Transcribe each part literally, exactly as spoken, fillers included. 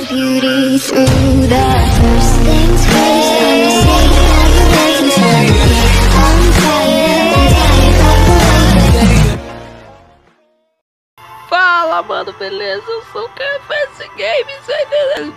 beauty through the first things first. I'm saying I'm tired. Fala, mano, beleza? Eu sou o Café Games.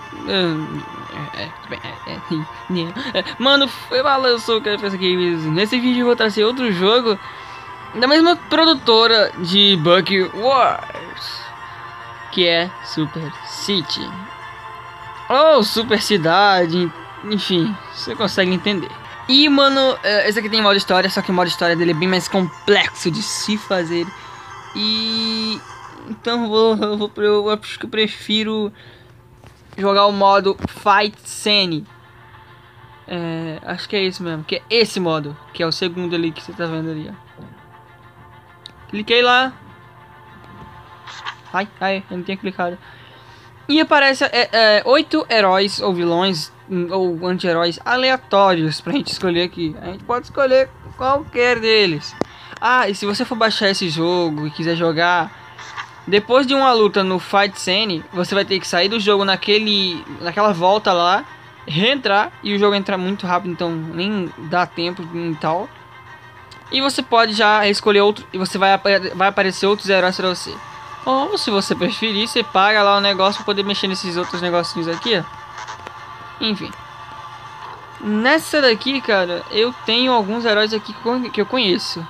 Mano, fala, eu sou o Café Games. Nesse vídeo eu vou trazer outro jogo da mesma produtora de Bug Wars, que é Super City ou Super Cidade, enfim, você consegue entender. E mano, esse aqui tem modo história, só que o modo história dele é bem mais complexo de se fazer. E então eu vou, eu vou eu acho que eu prefiro jogar o modo Fight Scene. É, acho que é isso mesmo, que é esse modo, que é o segundo ali que você tá vendo ali, ó. Cliquei lá. Ai, ai, eu não tinha clicado. E aparece é, é, oito heróis ou vilões ou anti-heróis aleatórios pra gente escolher aqui. A gente pode escolher qualquer deles. Ah, e se você for baixar esse jogo e quiser jogar, depois de uma luta no Fight Scene, você vai ter que sair do jogo naquele, naquela volta lá, reentrar, e o jogo entra muito rápido, então nem dá tempo e tal. E você pode já escolher outro, e você vai, vai aparecer outros heróis pra você. Ou se você preferir, você paga lá o negócio pra poder mexer nesses outros negocinhos aqui, ó. Enfim. Nessa daqui, cara, eu tenho alguns heróis aqui que eu conheço.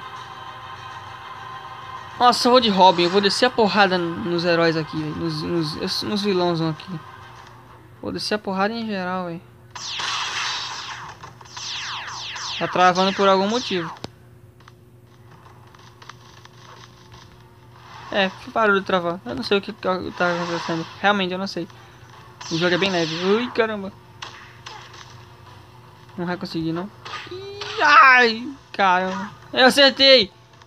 Nossa, eu vou de Robin, eu vou descer a porrada nos heróis aqui, véio. Nos, nos, nos vilões aqui. Vou descer a porrada em geral, velho. Tá travando por algum motivo. É, parou de travar. Eu não sei o que tá acontecendo. Realmente, eu não sei. O jogo é bem leve. Ui, caramba. Não vai conseguir, não. Ai, caramba. Eu acertei.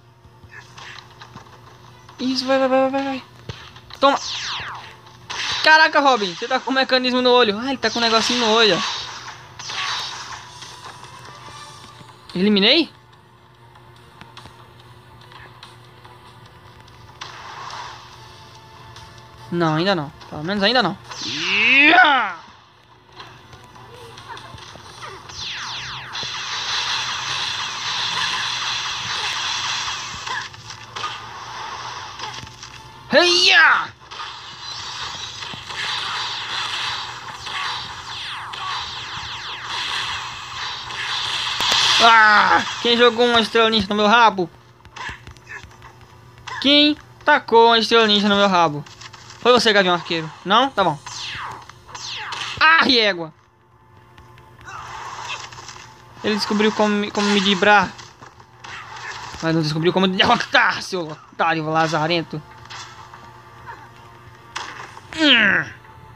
Isso, vai, vai, vai, vai, vai. Toma. Caraca, Robin. Você tá com um mecanismo no olho. Ah, ele tá com um negocinho no olho, ó. Eliminei? Não, ainda não. Pelo menos ainda não. Yeah! Heia! Ah! Quem jogou uma estrela ninja no meu rabo? Quem tacou uma estrela ninja no meu rabo? Foi você, Gavião Arqueiro. Não? Tá bom. Ah, égua! Ele descobriu como, como me livrar. Mas não descobriu como derrotar, seu otário lazarento. Hum.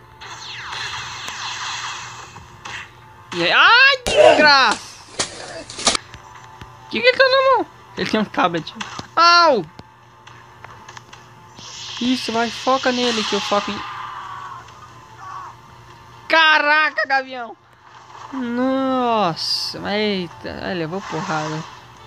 E aí? Ai, que desgraça! Que que ele tá na mão? Ele tem um tablet. Au! Isso, vai, foca nele que eu foco em... Caraca, Gavião! Nossa, eita, ele levou porrada.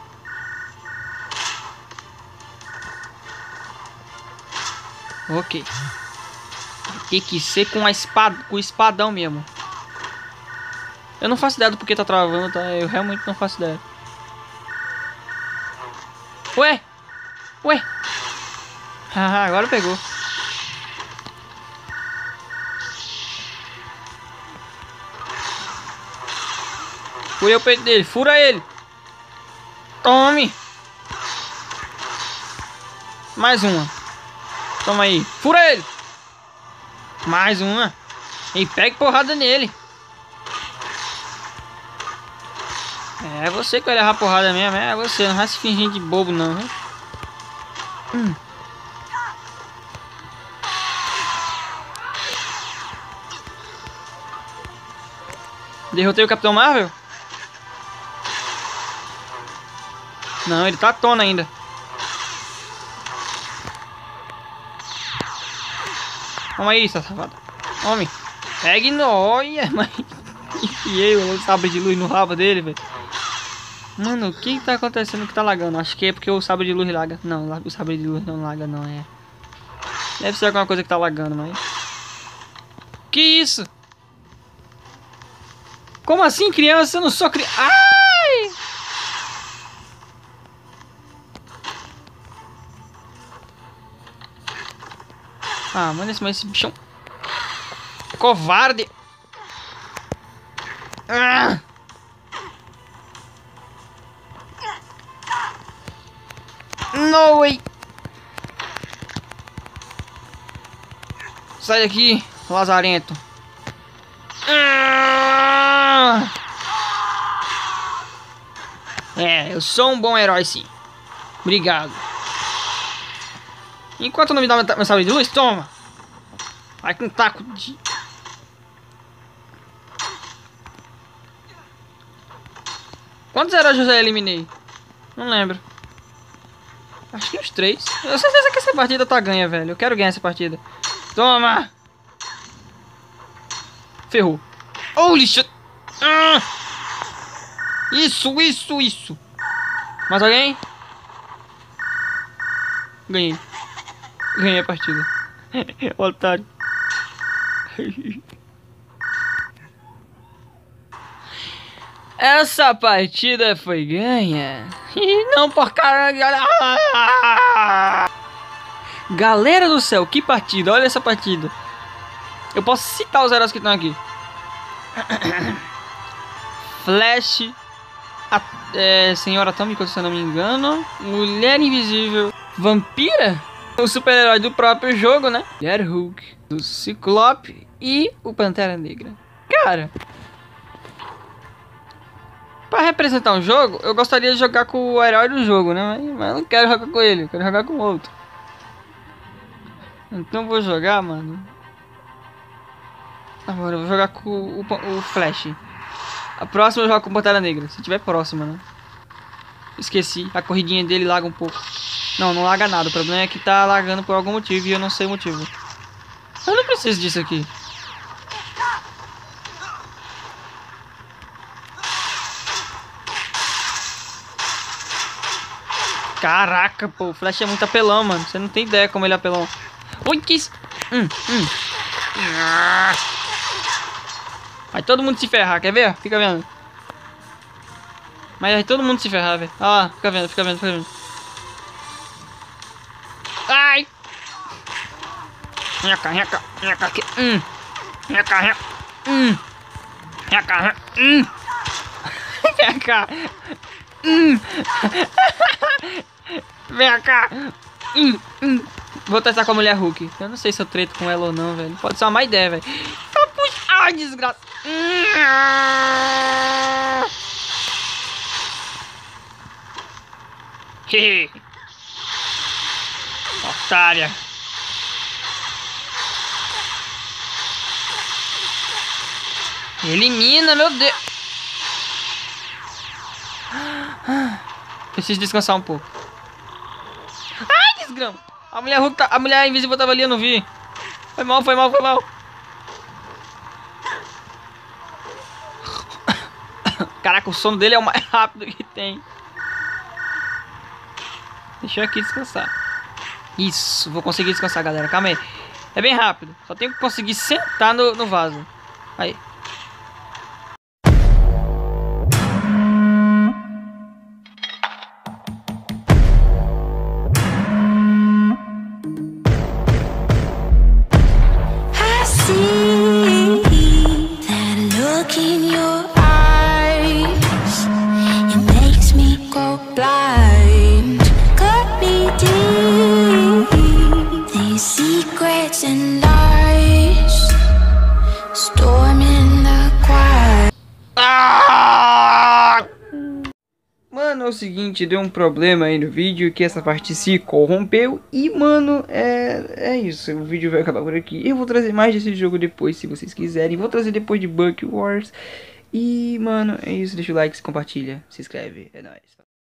Ok. Tem que ser com a espada, com o espadão mesmo. Eu não faço ideia do porquê tá travando, tá? Eu realmente não faço ideia. Ué? Ué? Haha, agora pegou. Fui o peito dele, fura ele. Tome. Mais uma. Toma aí, fura ele. Mais uma. E pegue porrada nele. É você que vai levar porrada mesmo, é você. Não vai se fingir de bobo não, né? Hum. Derrotei o Capitão Marvel? Não, ele tá à tona ainda. Toma aí, safada. Tome. Pegue no... Olha, mas... Enfiei o sabre de luz no rabo dele, velho. Mano, o que tá acontecendo que tá lagando? Acho que é porque o sabre de luz laga. Não, o sabre de luz não laga, não é. Deve ser alguma coisa que tá lagando, mas... Que isso? Como assim, criança? Eu não sou criança. Ai! Ah, mano, esse, esse bichão. Covarde! Ah! No way! Sai daqui, lazarento! Ah! É, eu sou um bom herói, sim. Obrigado. Enquanto não me dá meu sabre de luz, toma! Vai com um taco de... Quantos heróis eu já eliminei? Não lembro. Acho que uns três. Eu tenho certeza que essa partida tá ganha, velho. Eu quero ganhar essa partida. Toma! Ferrou. Holy shit! Ah! Isso, isso, isso! Mais alguém? Ganhei. Ganhei a partida. Otário. Essa partida foi ganha. E não por caralho. Galera do céu, que partida. Olha essa partida. Eu posso citar os heróis que estão aqui. Flash. A, é, Senhora Atômica, se eu não me engano. Mulher Invisível. Vampira. O super-herói do próprio jogo, né? Mulher Hulk. Do Ciclope. E o Pantera Negra. Cara... Para representar um jogo, eu gostaria de jogar com o herói do jogo, né? Mas, mas eu não quero jogar com ele, eu quero jogar com outro. Então eu vou jogar, mano. Agora eu vou jogar com o, o, o Flash. A próxima eu jogo com o Pantera Negra, se tiver próxima, né? Esqueci, a corridinha dele laga um pouco. Não, não laga nada, o problema é que tá lagando por algum motivo e eu não sei o motivo. Eu não preciso disso aqui. Caraca, pô, o Flash é muito apelão, mano. Você não tem ideia como ele é apelão. Ui, que isso? Hum, hum. Vai todo mundo se ferrar, quer ver? Fica vendo. Mas vai todo mundo se ferrar, velho. Olha lá, fica vendo, fica vendo, fica vendo. Ai! Minha cá, minha cá, minha cá aqui. Hum. Minha cá, minha cá. Hum. Minha cá, hum. Minha cá. Hum. Vem cá. Hum, hum. Vou testar com a mulher Hulk. Eu não sei se eu treto com ela ou não, velho. Pode ser uma má ideia, velho. Ai, desgraça. Hehe. Otária. Elimina, meu Deus. Preciso descansar um pouco. Ai, desgrama. A mulher Hulk tá, a mulher invisível tava ali, eu não vi. Foi mal, foi mal, foi mal. Caraca, o sono dele é o mais rápido que tem. Deixa eu aqui descansar. Isso, vou conseguir descansar, galera. Calma aí. É bem rápido. Só tenho que conseguir sentar no, no vaso. Aí. Mano, é o seguinte, deu um problema aí no vídeo, que essa parte se corrompeu. E, mano, é, é isso, o vídeo vai acabar por aqui. Eu vou trazer mais desse jogo depois, se vocês quiserem. Vou trazer depois de Buck Wars. E, mano, é isso, deixa o like, se compartilha, se inscreve, é nóis.